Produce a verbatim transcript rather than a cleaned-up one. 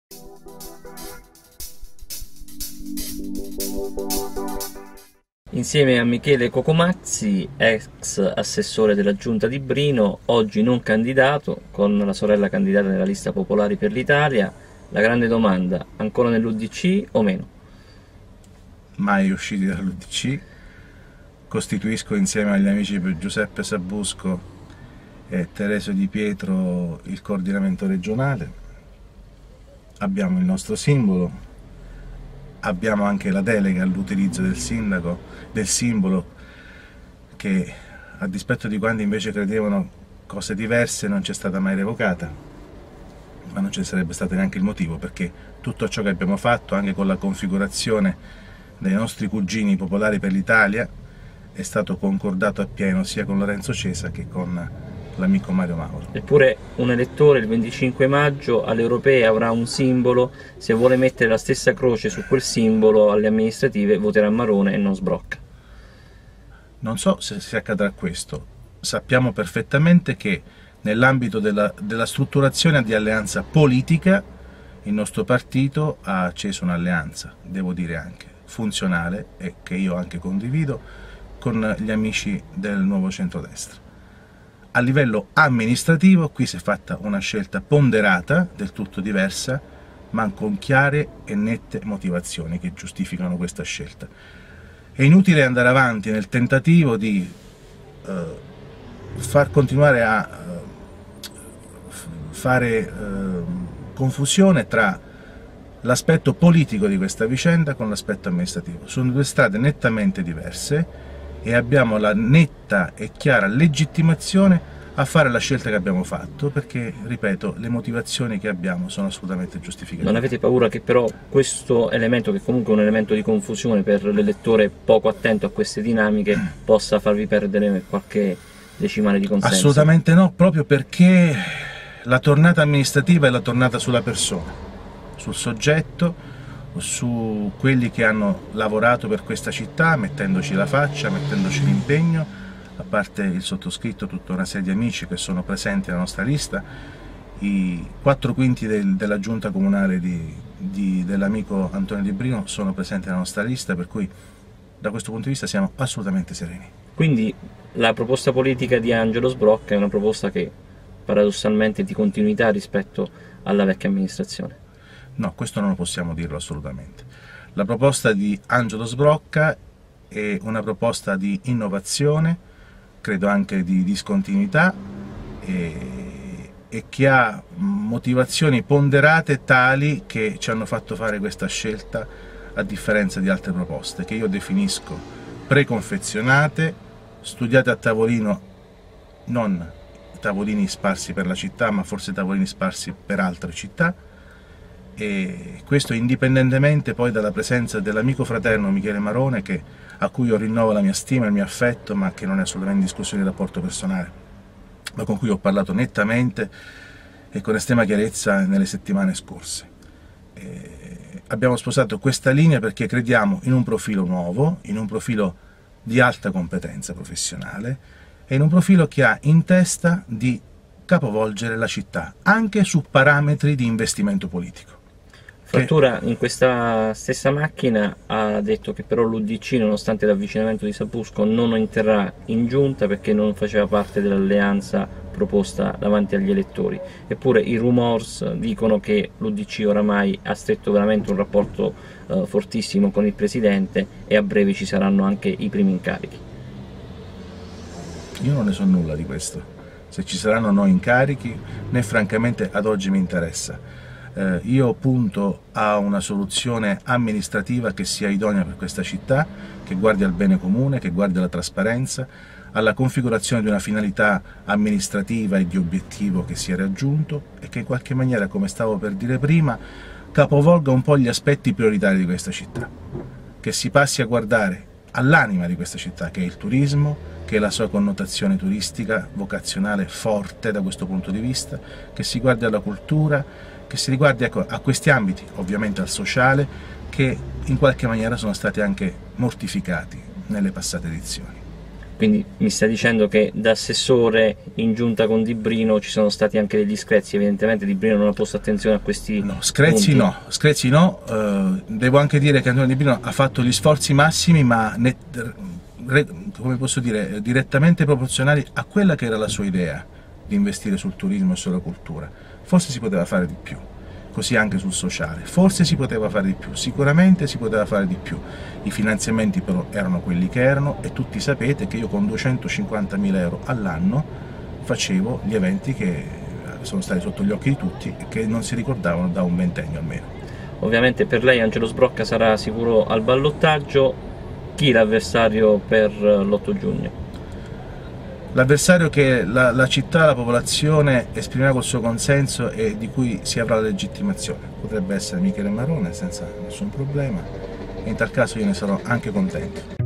Insieme a Michele Cocomazzi, ex assessore della Giunta di Brino, oggi non candidato, con la sorella candidata nella lista Popolari per l'Italia, la grande domanda: ancora nell'U D C o meno? Mai usciti dall'U D C, costituisco insieme agli amici Giuseppe Sabusco e Teresio Di Pietro il coordinamento regionale, abbiamo il nostro simbolo, abbiamo anche la delega all'utilizzo del sindaco, del simbolo, che a dispetto di quanti invece credevano cose diverse non c'è stata mai revocata, ma non ci sarebbe stato neanche il motivo, perché tutto ciò che abbiamo fatto, anche con la configurazione dei nostri cugini Popolari per l'Italia, è stato concordato appieno sia con Lorenzo Cesa che con l'amico Mario Mauro. Eppure un elettore il venticinque maggio alle europee avrà un simbolo, se vuole mettere la stessa croce su quel simbolo alle amministrative voterà marrone e non sbrocca. Non so se si accadrà questo, sappiamo perfettamente che nell'ambito della, della strutturazione di alleanza politica il nostro partito ha acceso un'alleanza, devo dire anche funzionale, e che io anche condivido, con gli amici del nuovo centrodestra. A livello amministrativo qui si è fatta una scelta ponderata, del tutto diversa, ma con chiare e nette motivazioni che giustificano questa scelta. È inutile andare avanti nel tentativo di eh, far continuare a eh, fare eh, confusione tra l'aspetto politico di questa vicenda con l'aspetto amministrativo. Sono due strade nettamente diverse e abbiamo la netta e chiara legittimazione a fare la scelta che abbiamo fatto, perché, ripeto, le motivazioni che abbiamo sono assolutamente giustificate. Non avete paura che però questo elemento, che comunque è un elemento di confusione per l'elettore poco attento a queste dinamiche, possa farvi perdere qualche decimale di consenso? Assolutamente no, proprio perché la tornata amministrativa è la tornata sulla persona, sul soggetto, su quelli che hanno lavorato per questa città, mettendoci la faccia, mettendoci l'impegno, a parte il sottoscritto, tutta una serie di amici che sono presenti nella nostra lista, i quattro quinti del, della giunta comunale di, di, dell'amico Antonio Di Brino sono presenti nella nostra lista, per cui da questo punto di vista siamo assolutamente sereni. Quindi la proposta politica di Angelo Sbrocca è una proposta che paradossalmente è di continuità rispetto alla vecchia amministrazione? No, questo non lo possiamo dirlo assolutamente. La proposta di Angelo Sbrocca è una proposta di innovazione, credo anche di discontinuità, e, e che ha motivazioni ponderate tali che ci hanno fatto fare questa scelta, a differenza di altre proposte che io definisco preconfezionate, studiate a tavolino, non tavolini sparsi per la città, ma forse tavolini sparsi per altre città, e questo indipendentemente poi dalla presenza dell'amico fraterno Michele Marone, che, a cui io rinnovo la mia stima e il mio affetto, ma che non è assolutamente in discussione di rapporto personale, ma con cui ho parlato nettamente e con estrema chiarezza nelle settimane scorse. E abbiamo sposato questa linea perché crediamo in un profilo nuovo, in un profilo di alta competenza professionale e in un profilo che ha in testa di capovolgere la città, anche su parametri di investimento politico. Frattura in questa stessa macchina ha detto che però l'U D C, nonostante l'avvicinamento di Sabusco, non interrà in giunta perché non faceva parte dell'alleanza proposta davanti agli elettori. Eppure i rumors dicono che l'U D C oramai ha stretto veramente un rapporto eh, fortissimo con il Presidente e a breve ci saranno anche i primi incarichi. Io non ne so nulla di questo, se ci saranno o no incarichi, né francamente ad oggi mi interessa. Eh, io punto a una soluzione amministrativa che sia idonea per questa città, che guardi al bene comune, che guardi alla trasparenza, alla configurazione di una finalità amministrativa e di obiettivo che sia raggiunto e che in qualche maniera, come stavo per dire prima, capovolga un po' gli aspetti prioritari di questa città, che si passi a guardare all'anima di questa città, che è il turismo, che è la sua connotazione turistica, vocazionale forte da questo punto di vista, che si guardi alla cultura, che si riguardi, ecco, a questi ambiti, ovviamente al sociale, che in qualche maniera sono stati anche mortificati nelle passate edizioni. Quindi mi sta dicendo che da assessore in giunta con Di Brino ci sono stati anche degli screzi, evidentemente Di Brino non ha posto attenzione a questi no, screzi punti. no, screzi no, eh, devo anche dire che Antonio Di Brino ha fatto gli sforzi massimi, ma net, re, come posso dire, direttamente proporzionali a quella che era la sua idea di investire sul turismo e sulla cultura. Forse si poteva fare di più, così anche sul sociale, forse si poteva fare di più, sicuramente si poteva fare di più. I finanziamenti però erano quelli che erano e tutti sapete che io con duecentocinquantamila euro all'anno facevo gli eventi che sono stati sotto gli occhi di tutti e che non si ricordavano da un ventennio almeno. Ovviamente per lei Angelo Sbrocca sarà sicuro al ballottaggio. Chi l'avversario per l'otto giugno? L'avversario che la, la città, la popolazione esprimerà col suo consenso e di cui si avrà la legittimazione. Potrebbe essere Michele Marrone senza nessun problema e in tal caso io ne sarò anche contento.